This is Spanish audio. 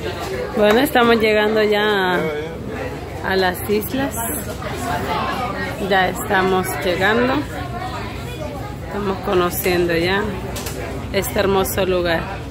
Bueno, estamos llegando ya a las islas. Ya estamos llegando. Estamos conociendo ya este hermoso lugar.